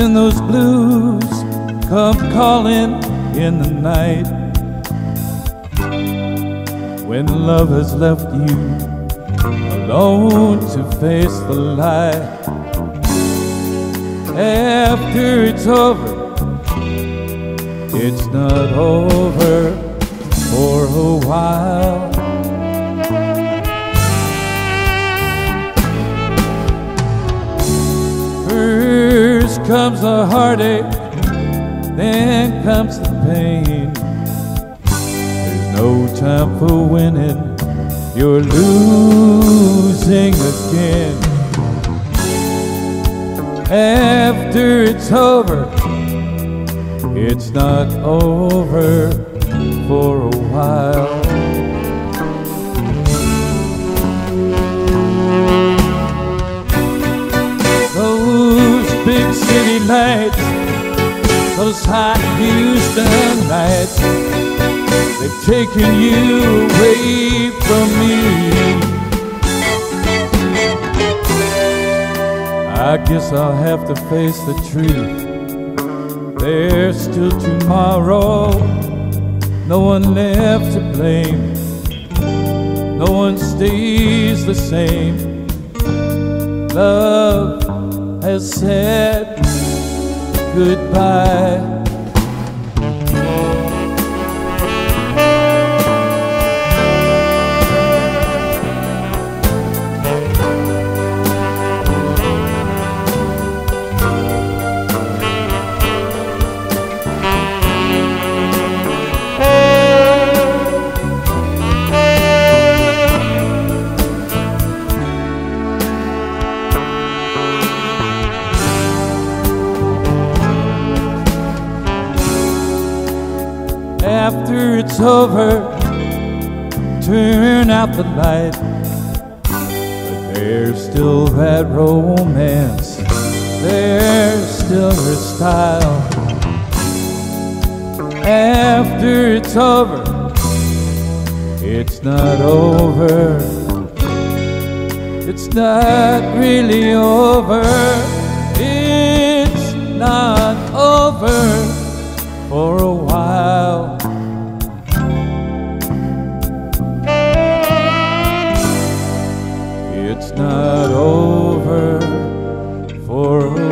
When those blues come calling in the night, when love has left you alone to face the light, after it's over, it's not over for a while. First comes the heartache, then comes the pain. There's no time for winning, you're losing again. After it's over, it's not over for a while. Those big city lights, those hot Houston nights, they've taken you away from me. I guess I'll have to face the truth. There's still tomorrow, no one left to blame. No one stays the same. Love has said goodbye. After it's over, turn out the light, but there's still that romance, there's still her style. After it's over, it's not over, it's not really over, it's not over for a while. It's not over for a while.